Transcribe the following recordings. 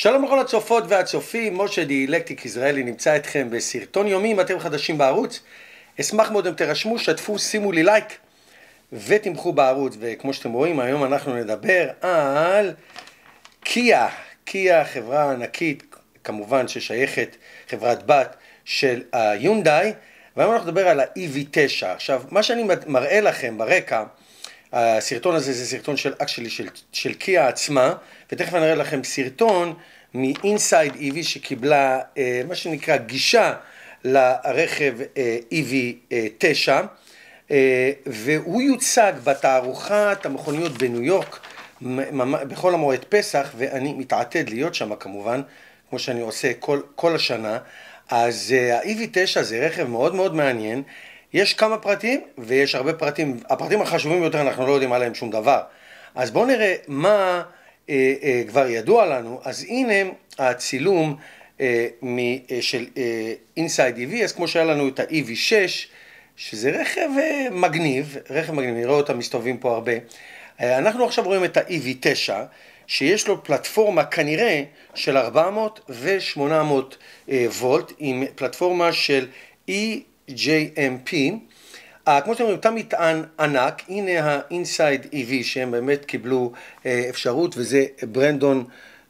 שלום לכל הצופות והצופים, משה דיאלקטיק ישראלי נמצא אתכם בסרטון יומי. אם אתם חדשים בערוץ, אשמח מאוד אם תרשמו, שתפו, שימו לי לייק ותמכו בערוץ. וכמו שאתם רואים, היום אנחנו נדבר על קיה. קיה, חברה ענקית, כמובן ששייכת, חברת בת של היונדאי, והיום אנחנו נדבר על ה-EV9. עכשיו, מה שאני מראה לכם ברקע, הסרטון הזה זה סרטון של קיה עצמה, ותכף אני אראה לכם סרטון מ-Inside EV שקיבלה מה שנקרא גישה לרכב EV9, והוא יוצג בתערוכת המכוניות בניו יורק בכל המועד פסח, ואני מתעתד להיות שם כמובן, כמו שאני עושה כל השנה. אז ה-EV9 זה רכב מאוד מאוד מעניין. יש כמה פרטים ויש הרבה פרטים, הפרטים החשובים ביותר אנחנו לא יודעים עליהם שום דבר. אז בואו נראה מה כבר ידוע לנו. אז הנה הצילום של Inside EV. אז כמו שהיה לנו את ה-EV6, שזה רכב מגניב, נראה אותם מסתובבים פה הרבה. אנחנו עכשיו רואים את ה-EV9, שיש לו פלטפורמה כנראה של 400 ו-800 וולט, עם פלטפורמה של EJMP. כמו שאתם רואים, אותם מטען ענק. הנה ה-Inside EV שהם באמת קיבלו אפשרות, וזה ברנדון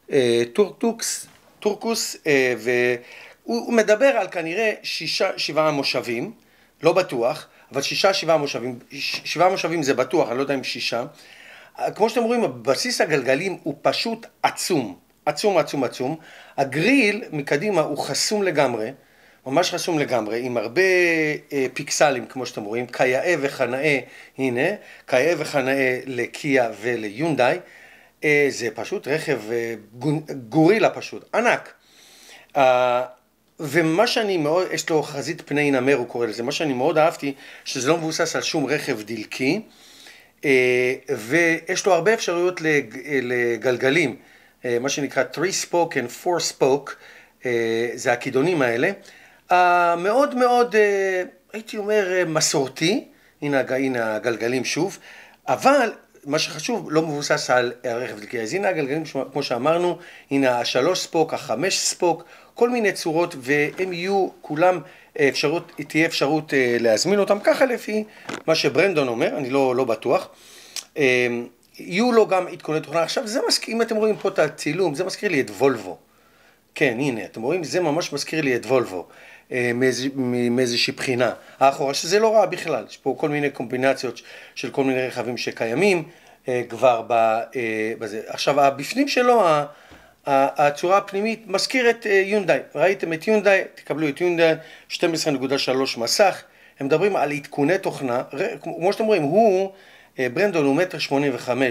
טורקוס, והוא מדבר על כנראה 6-7 מושבים, לא בטוח, אבל 6-7 מושבים, 7 מושבים זה בטוח, אני לא יודע אם 6. כמו שאתם רואים, בסיס הגלגלים הוא פשוט עצום, עצום, עצום, עצום. הגריל מקדימה הוא חסום לגמרי, ממש חסום לגמרי, עם הרבה פיקסלים, כמו שאתם רואים, כיאה וחנאה. הנה, כיאה וחנאה לקיה וליונדאי. זה פשוט רכב גורילה פשוט, ענק. ומה שאני מאוד, יש לו חזית פני נמר, הוא קורא לזה. מה שאני מאוד אהבתי, שזה לא מבוסס על שום רכב דלקי, ויש לו הרבה אפשרויות לגלגלים, מה שנקרא 3-spoke and 4-spoke, זה הכידונים האלה. מאוד מאוד, הייתי אומר, מסורתי. הנה הגלגלים שוב, אבל מה שחשוב, לא מבוסס על הרכב דלקי. אז הנה הגלגלים, כמו שאמרנו, הנה ה-3-spoke, ה-5-spoke, כל מיני צורות, והם יהיו כולם תהיה אפשרות להזמין אותם ככה לפי מה שברנדון אומר, אני לא בטוח. יהיו לו גם עדכוני תוכנה. עכשיו, אם אתם רואים פה את הצילום, זה מזכיר לי את וולבו. כן, הנה, אתם רואים, זה ממש מזכיר לי את וולבו, מאיזושהי בחינה. האחורה, שזה לא רע בכלל, יש פה כל מיני קומבינציות של כל מיני רכבים שקיימים כבר בזה. עכשיו, הבפנים שלו, הצורה הפנימית מזכיר את יונדאי. ראיתם את יונדאי, תקבלו את יונדאי, 12.3 מסך. הם מדברים על עדכוני תוכנה. כמו שאתם רואים, ברנדון הוא 1.85 מטר,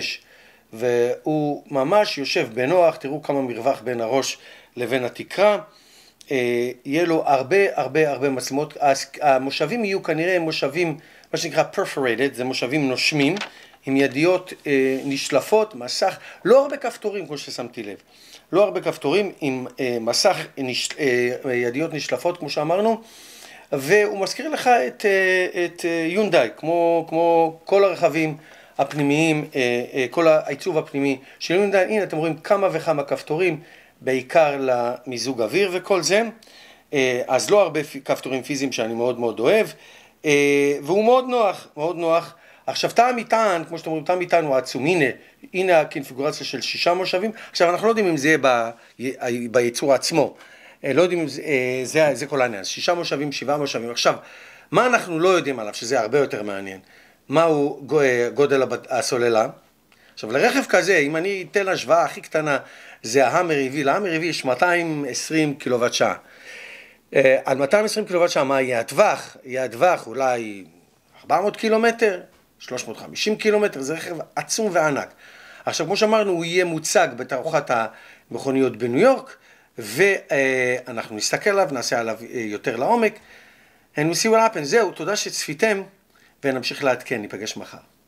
והוא ממש יושב בנוח. תראו כמה מרווח בין הראש לבין התקרה. יהיה לו הרבה מצלמות. המושבים יהיו כנראה מושבים, מה שנקרא perforated, זה מושבים נושמים, עם ידיות נשלפות, מסך, לא הרבה כפתורים כמו ששמתי לב. לא הרבה כפתורים, עם מסך, ידיות נשלפות כמו שאמרנו, והוא מזכיר לך את יונדאי, כמו כל הרכבים הפנימיים, כל העיצוב הפנימי של יונדאי. הנה אתם רואים כמה וכמה כפתורים, בעיקר למיזוג אוויר וכל זה, אז לא הרבה כפתורים פיזיים שאני מאוד מאוד אוהב, והוא מאוד נוח. עכשיו, תא המטען, כמו שאתם רואים, תא המטען הוא עצום. הנה הקונפיגורציה של 6 מושבים. עכשיו, אנחנו לא יודעים אם זה יהיה בייצור עצמו. לא יודעים אם זה כל העניין. 6 מושבים, 7 מושבים. עכשיו, מה אנחנו לא יודעים עליו, שזה הרבה יותר מעניין? מהו גודל הסוללה? עכשיו, לרכב כזה, אם אני אתן השוואה הכי קטנה, זה ההאמר EV. להאמר EV יש 220 קילוואט שעה. על 220 קילוואט שעה, מה יהיה הטווח? יהיה הטווח אולי 400 קילומטר, 350 קילומטר, זה רכב עצום וענק. עכשיו, כמו שאמרנו, הוא יהיה מוצג בתערוכת המכוניות בניו יורק, ואנחנו נסתכל עליו, נעשה עליו יותר לעומק. And we see what happens. זהו, תודה שצפיתם, ונמשיך לעדכן, ניפגש מחר.